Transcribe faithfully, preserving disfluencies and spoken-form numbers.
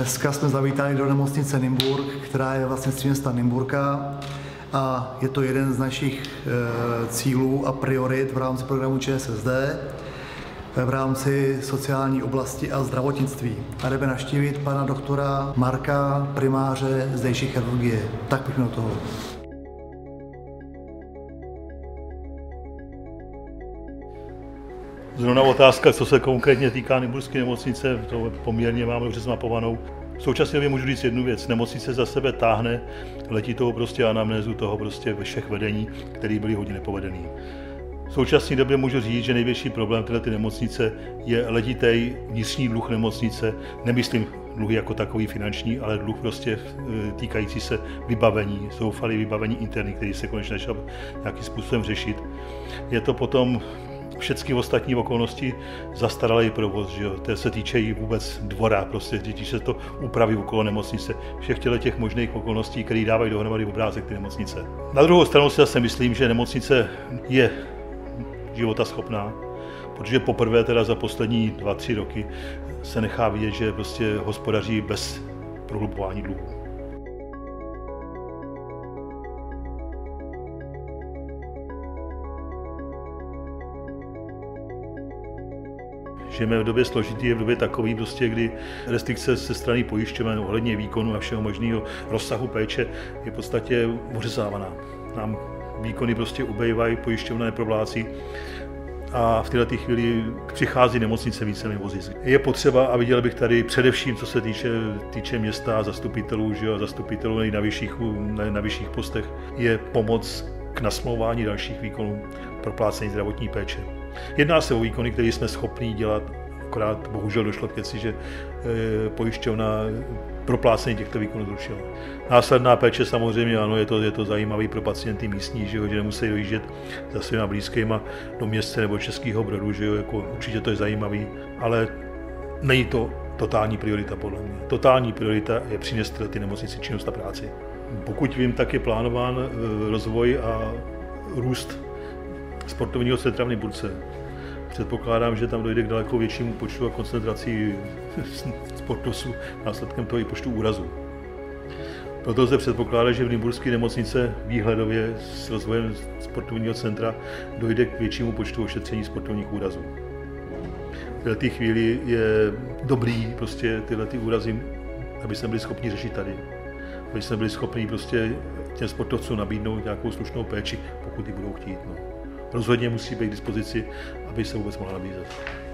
Dneska jsme zavítali do nemocnice Nymburk, která je vlastně z města Nymburka a je to jeden z našich e, cílů a priorit v rámci programu ČSSD v rámci sociální oblasti a zdravotnictví. A jdeme navštívit pana doktora Marka, primáře zdejší chirurgie. Tak pojďme do toho. Zrovna otázka, co se konkrétně týká Nymburské nemocnice, to poměrně máme dobře zmapovanou. V současné době můžu říct jednu věc. Nemocnice za sebe táhne letitou prostě anamnézu toho prostě všech vedení, které byly hodně nepovedený. V současné době můžu říct, že největší problém této nemocnice je letitý vnitřní dluh nemocnice. Nemyslím dluhy jako takový finanční, ale dluh prostě týkající se vybavení, zoufalý vybavení interní, který se konečně začal nějakým způsobem řešit. Je to potom všechny ostatní okolnosti zastaralý provoz, že jo. To se týče i vůbec dvora, prostě týče se to úpravy okolo nemocnice, všech těch možných okolností, které dávají dohromady obrázek té nemocnice. Na druhou stranu si zase myslím, že nemocnice je životaschopná, protože poprvé teda za poslední dva, tři roky se nechá vidět, že prostě hospodaří bez prohlubování dluhů. Žijeme v době složitý, v době takový, prostě, kdy restrikce ze strany pojišťoven ohledně výkonu a všeho možného rozsahu péče je v podstatě ořezávaná. Nám výkony prostě ubejvají, pojišťovna neproplácí a v této chvíli přichází nemocnice více nevozit. Je potřeba, a viděl bych tady především, co se týče, týče města a zastupitelů, že jo, zastupitelů na vyšších, na, na vyšších postech, je pomoc k nasmlouvání dalších výkonů proplácení zdravotní péče. Jedná se o výkony, které jsme schopni dělat, akorát bohužel došlo k věci, že e, pojišťovna proplácení těchto výkonů zrušila. Následná péče samozřejmě, ano, je to, je to zajímavý pro pacienty místní, že, jo, že nemusí dojíždět za svýma blízkýma do města nebo Českého Brodu, že jo, jako, určitě to je zajímavý, ale není to totální priorita podle mě. Totální priorita je přinést ty nemocnici činnost a práci. Pokud vím, tak je plánován e, rozvoj a růst sportovního centra v Nymburce. Předpokládám, že tam dojde k daleko většímu počtu a koncentraci sportovců, následkem toho i počtu úrazů. Proto se předpokládá, že v Nymburské nemocnice výhledově s rozvojem sportovního centra dojde k většímu počtu ošetření sportovních úrazů. V této chvíli je dobrý prostě tyhle ty úrazy, aby jsme byli schopni řešit tady. Aby jsme byli schopni prostě těm sportovcům nabídnout nějakou slušnou péči, pokud ji budou chtít. No. Rozhodně musí být k dispozici, aby se vůbec mohla nabízet.